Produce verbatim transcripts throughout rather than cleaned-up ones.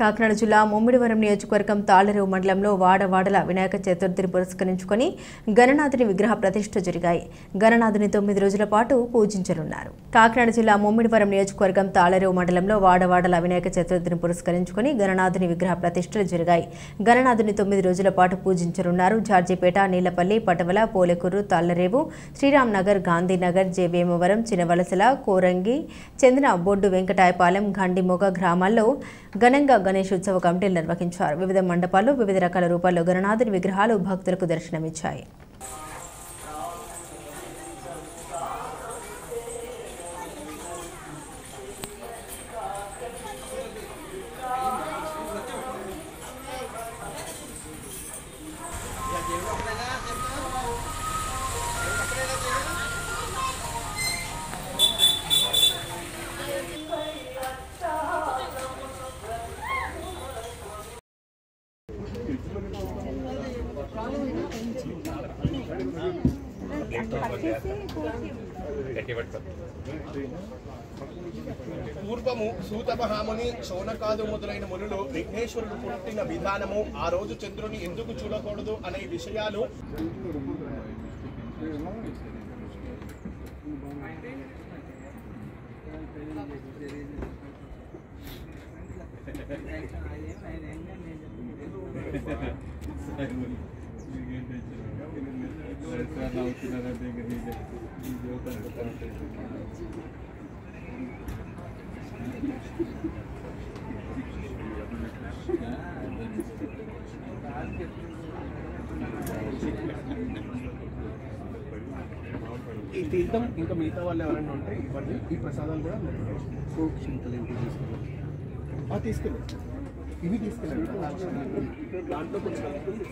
కాకినాడ జిల్లా ముమ్మిడివరం నియోజకవర్గం తాళ్లరేవు మండలంలో వాడవాడల వినాయక చతుర్థిని పురస్కరించుకొని గణనాథుని విగ్రహ ప్రతిష్ఠ జరిగాయి. గణనాథుని తొమ్మిది రోజుల పాటు పూజించనున్నారు. కాకినాడ జిల్లా ముమ్మిడివరం నియోజకవర్గం తాళ్లరేవు మండలంలో వాడవాడల వినాయక చతుర్థిని పురస్కరించుకొని గణనాథుని విగ్రహ ప్రతిష్ఠలు జరిగాయి. గణనాథుని తొమ్మిది రోజుల పాటు పూజించనున్నారు. జార్జిపేట, నీలపల్లి, పటవల, పోలేకూరు, తాళ్లరేవు, శ్రీరామ్ నగర్, గాంధీనగర్, జేవేమవరం, చినవలసల, కోరంగి చెందిన బొడ్డు వెంకటాయపాలెం, గండిమొగ గ్రామాల్లో ఘనంగా గణేశోత్సవ కమిటీలు నిర్వహించారు. వివిధ మండపాల్లో వివిధ రకాల రూపాల్లో గణనాథుని విగ్రహాలు భక్తులకు దర్శనమిచ్చాయి. పూర్వము సూతమహాముని, శౌనకాదు మొదలైన మునులు విఘ్నేశ్వరుడు పుట్టిన విధానము, ఆ రోజు చంద్రుని ఎందుకు చూడకూడదు అనే విషయాలు ఈ తీర్థం ఇంకా మిగతా వాళ్ళు ఎవరైనా ఉంటే ఇవన్నీ ఈ ప్రసాదాలు కూడా తీసుకెళ్ళి ఇవి తీసుకెళ్ళండి. దాంట్లో కొంచెం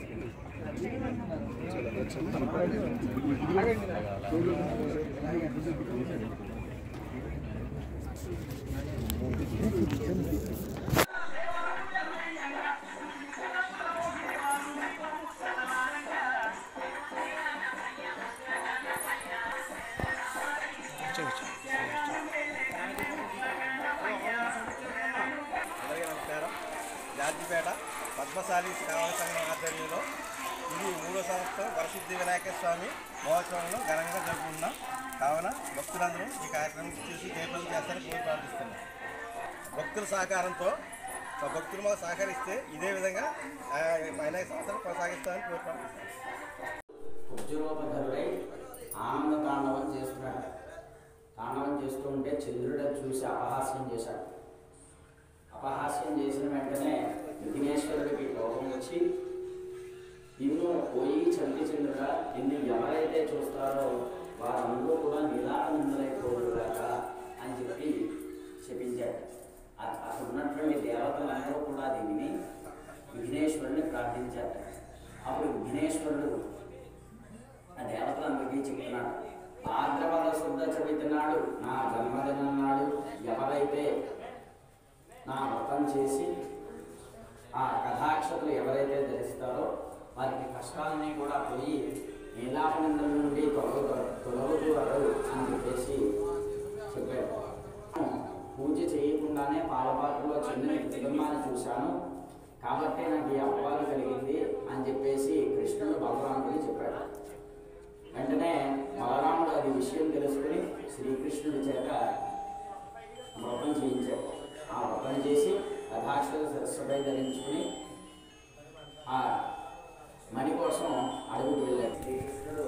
జార్జిపేట పద్మశాలి శ్రావణ సంఘం ఆధ్వర్యంలో ఇది మూడో సంవత్సరం వరసిద్ధి వినాయక స్వామి మహోత్సవంలో ఘనంగా జరుపుకున్నాం. కావున భక్తులందరూ ఈ కార్యక్రమం చూసి జయప్రదం చేస్తారని కోరి ప్రార్థిస్తున్నాం. భక్తుల సహకారంతో భక్తులు మాకు సహకరిస్తే ఇదే విధంగా వినాయక సంవత్సరం కొనసాగిస్తామని కోరి ప్రార్థిస్తున్నాం. ఉద్యోగపరుడై ఆనంద తాండవం చేస్తున్నాడు. తాండవం చేస్తూ ఉంటే చంద్రుడు చూసి అపహాస్యం చేశాడు. అపహాస్యం చేసిన వెంటనే విఘ్నేశ్వరుడికి కోపం వచ్చి నిన్ను పోయి చంటి చంద్రుడా, నిన్ను ఎవరైతే చూస్తారో వారందరూ కూడా నిరానందరైపోదుగాక అని చెప్పి శపించాడు. అక్కడ ఉన్నటువంటి దేవతలందరూ కూడా దీనిని విఘ్నేశ్వరుని ప్రార్థించారు. అప్పుడు విఘ్నేశ్వరుడు ఆ దేవతలందరికీ చెప్తున్నాడు, భాద్రపద శుద్ధ చవితి నాడు నా జన్మదినం నాడు ఎవరైతే నా వ్రతం చేసి ఆ కథాక్షతలు ఎవరైతే ధరిస్తారో వారికి కష్టాలన్నీ కూడా పోయి నీలాపనందం నుండి తొలగు తొలగుతారు అని చెప్పేసి చెప్పాడు. పూజ చేయకుండానే పాలపాత్రలో చిన్న ప్రతిబింబాన్ని చూశాను కాబట్టి నాకు ఈ అపవాదం కలిగింది అని చెప్పేసి కృష్ణుడు బలరాముడికి చెప్పాడు. వెంటనే బలరాముడు అది విషయం తెలుసుకుని శ్రీకృష్ణుడి చేత వ్రతం చేయించాడు. ఆ వ్రతం చేసి కథాక్షర సరస్సుపై ధరించుకుని ఆ మణి కోసం అడుగుకు వెళ్ళాడు. శ్రీకృష్ణుడు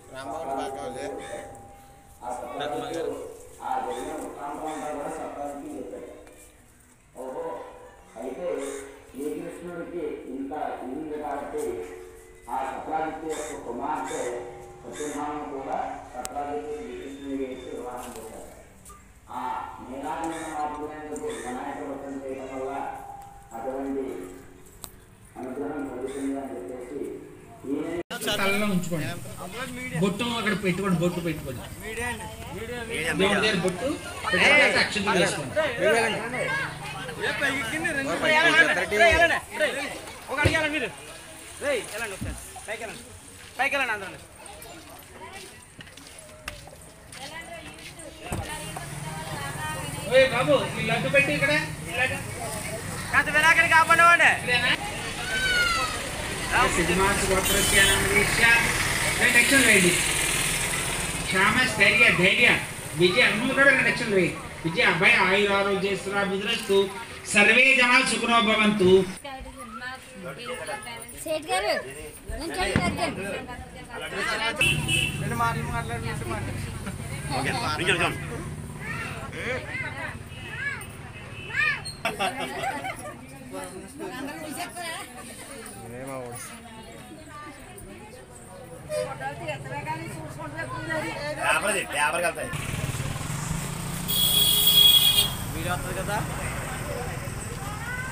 ఆ సప్తానికి ఆ జరిగిన వృత్తాంతంగా కూడా సప్తానికి చెప్పాడు. ఓహో, అయితే శ్రీకృష్ణుడికి ఇంత ఉంది కాబట్టి ఆ సప్తాదిత్య యొక్క కుమార్తె సత్యభామను కూడా సప్తాదిత్య శ్రీకృష్ణుడికి ఇచ్చి వివాహం చేశారు. ఆ నీలానందం ఆపుకునేందుకు వినాయక వ్రతం చేయడం వల్ల అటువంటి అనుగ్రహం కలుగుతుంది అని చెప్పేసి తలలో ఉంచుకోండి. బొట్టు అక్కడ పెట్టుకోండి. బొట్టు పెట్టుకోండి. దేవుడి దగ్గర బొట్టు అక్షంతలు వేసుకోండి. బాబు ఈ లడ్డు పెట్టి ఇక్కడ కాదు వినాయకుడికి సిద్ధిమాస్ గోత్రస్య నామధేయ రెండు లక్షలు వేయండి. శ్యామ స్థైర్య ధైర్య విజయ అన్నులు కూడా రెండు లక్షలు వేయండి. విజయ అభయ ఆయుర ఆరోగ్యశ్ర విద్రస్తు సర్వే జనాలు సుఖనో భవంతు. సేట్ గారు నుంచోండి అర్జున్. రెండు మాటలు మాట్లాడినట్టు మాట్లాడు. వీడియో వస్తుంది కదా.